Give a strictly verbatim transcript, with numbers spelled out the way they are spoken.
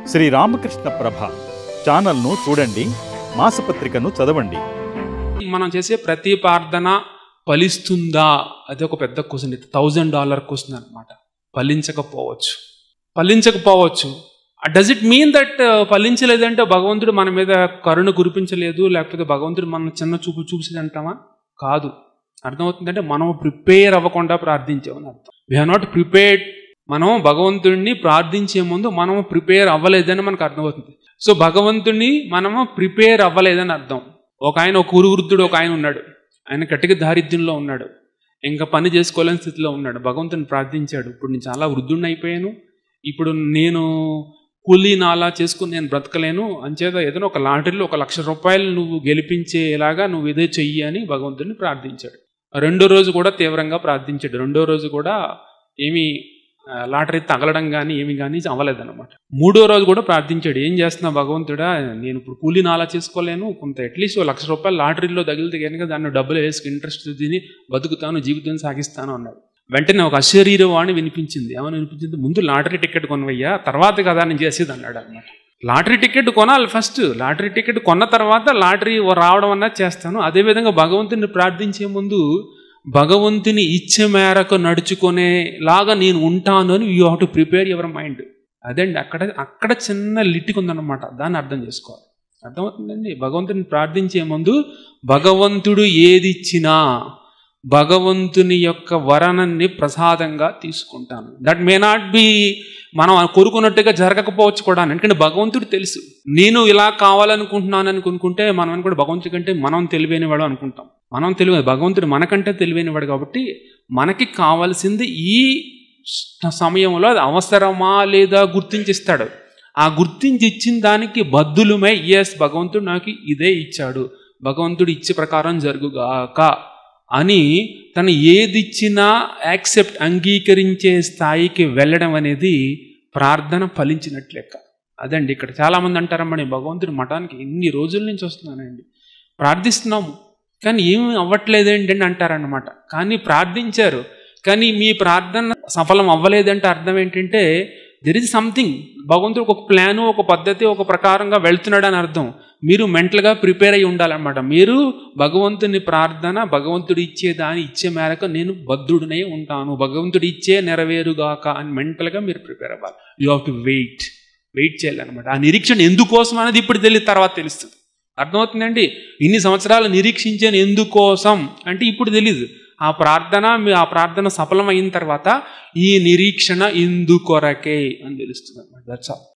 శ్రీ రామకృష్ణ ప్రభ ఛానల్ను చూడండి, మాసపత్రికను చదవండి. మనం చేసే ప్రతి ప్రార్థన ఫలిస్తుందా? అది ఒక పెద్ద క్వశ్చన్. థౌజండ్ డాలర్ క్వశ్చన్ అనమాట. ఫలించకపోవచ్చు ఫలించకపోవచ్చు డస్ ఇట్ మీన్ దట్ ఫలించలేదంటే భగవంతుడు మన మీద కరుణ కురిపించలేదు, లేకపోతే భగవంతుడు మన చిన్న చూపు చూసేది అంటామా? కాదు. అర్థమవుతుందంటే మనం ప్రిపేర్ అవ్వకుండా ప్రార్థించామని అర్థం. We have not prepared. మనం భగవంతుడిని ప్రార్థించే ముందు మనము ప్రిపేర్ అవ్వలేదని మనకు అర్థమవుతుంది. సో భగవంతుడిని మనము ప్రిపేర్ అవ్వలేదని అర్థం. ఒక ఆయన ఒక ఊరు వృద్ధుడు ఒక ఆయన ఉన్నాడు. ఆయన కటిక దారిద్ర్యంలో ఉన్నాడు, ఇంకా పని చేసుకోలేని స్థితిలో ఉన్నాడు. భగవంతుని ప్రార్థించాడు, ఇప్పుడు నేను చాలా వృద్ధుడిని అయిపోయాను, ఇప్పుడు నేను కూలీ నాలా చేసుకుని నేను బ్రతకలేను, అంచేత ఏదైనా ఒక లాటరీలో ఒక లక్ష రూపాయలు నువ్వు గెలిపించేలాగా నువ్వు ఇదే చెయ్యి అని భగవంతుడిని ప్రార్థించాడు. రెండో రోజు కూడా తీవ్రంగా ప్రార్థించాడు. రెండో రోజు కూడా ఏమీ లాటరీ తగలడం కానీ ఏమి కానీ అవ్వలేదన్నమాట. మూడో రోజు కూడా ప్రార్థించాడు, ఏం చేస్తున్నా భగవంతుడా, నేను ఇప్పుడు కూలీని అలా చేసుకోలేను, కొంత అట్లీస్ట్ ఓ లక్ష రూపాయలు లాటరీలో తగిలితే కనుక దాన్ని డబ్బులు వేసుకు ఇంట్రెస్ట్ తిని బతుకుతాను, జీవితం సాగిస్తాను అన్నాడు. వెంటనే ఒక అశరీరవాణి వినిపించింది. ఏమని వినిపించింది? ముందు లాటరీ టికెట్ కొనవయ్యా, తర్వాత కదా నేను చేసేది అన్నాడు అనమాట. లాటరీ టికెట్ కొనాలి ఫస్ట్. లాటరీ టికెట్ కొన్న తర్వాత లాటరీ రావడం అన్నది చేస్తాను. అదేవిధంగా భగవంతుని ప్రార్థించే ముందు భగవంతుని ఇచ్చే మేరకు నడుచుకునేలాగా నేను ఉంటాను అని you have to prepare your mind. అదండి అక్కడ అక్కడ చిన్న లిట్టికి ఉందన్నమాట. దాన్ని అర్థం చేసుకోవాలి. అర్థమవుతుందండి? భగవంతుని ప్రార్థించే ముందు భగవంతుడు ఏది ఇచ్చినా భగవంతుని యొక్క వరాన్ని ప్రసాదంగా తీసుకుంటాను. దట్ మే నాట్ బి మనం కోరుకున్నట్టుగా జరగకపోవచ్చు కూడా, ఎందుకంటే భగవంతుడు తెలుసు. నేను ఇలా కావాలనుకుంటున్నాను అని కొనుక్కుంటే మనం కూడా భగవంతుడి కంటే మనం తెలివైనవాడు అనుకుంటాం. మనం తెలివైన భగవంతుడు మనకంటే తెలివైనవాడు కాబట్టి మనకి కావాల్సింది ఈ సమయంలో అది అవసరమా లేదా గుర్తించిస్తాడు. ఆ గుర్తించి ఇచ్చిన దానికి బద్దులమై ఎస్ భగవంతుడు నాకు ఇదే ఇచ్చాడు, భగవంతుడు ఇచ్చే ప్రకారం జరుగుగాక అని తను ఏది ఇచ్చినా యాక్సెప్ట్ అంగీకరించే స్థాయికి వెళ్ళడం అనేది ప్రార్థన ఫలించినట్లు లెక్క. అదండి ఇక్కడ చాలామంది అంటారమ్మా, నేను భగవంతుడి మఠానికి ఎన్ని రోజుల నుంచి వస్తున్నానండి, ప్రార్థిస్తున్నాము కానీ ఏమి అవ్వట్లేదు ఏంటండి అంటారన్నమాట. కానీ ప్రార్థించారు, కానీ మీ ప్రార్థన సఫలం అవ్వలేదంటే అర్థం ఏంటంటే దెర్ ఇస్ సంథింగ్. భగవంతుడికి ఒక ప్లాను, ఒక పద్ధతి, ఒక ప్రకారంగా వెళ్తున్నాడు అని అర్థం. మీరు మెంటల్గా ప్రిపేర్ అయ్యి ఉండాలన్నమాట. మీరు భగవంతుని ప్రార్థన భగవంతుడు ఇచ్చే దాని ఇచ్చే మేరకు నేను బద్ధుడినే ఉంటాను, భగవంతుడు ఇచ్చే నెరవేరుగాక అని మెంటల్గా మీరు ప్రిపేర్ అవ్వాలి. You have to wait wait చేయాలన్నమాట. ఆ నిరీక్షణ ఎందుకోసం అనేది ఇప్పుడు తెలియదు, తర్వాత తెలుస్తుంది. అర్థమవుతుందండి? ఇన్ని సంవత్సరాలు నిరీక్షించాను ఎందుకోసం అంటే ఇప్పుడు తెలీదు. ఆ ప్రార్థన ఆ ప్రార్థన సఫలం అయిన తర్వాత ఈ నిరీక్షణ ఇందుకొరకే అని తెలుస్తుంది అన్నమాట. That's all.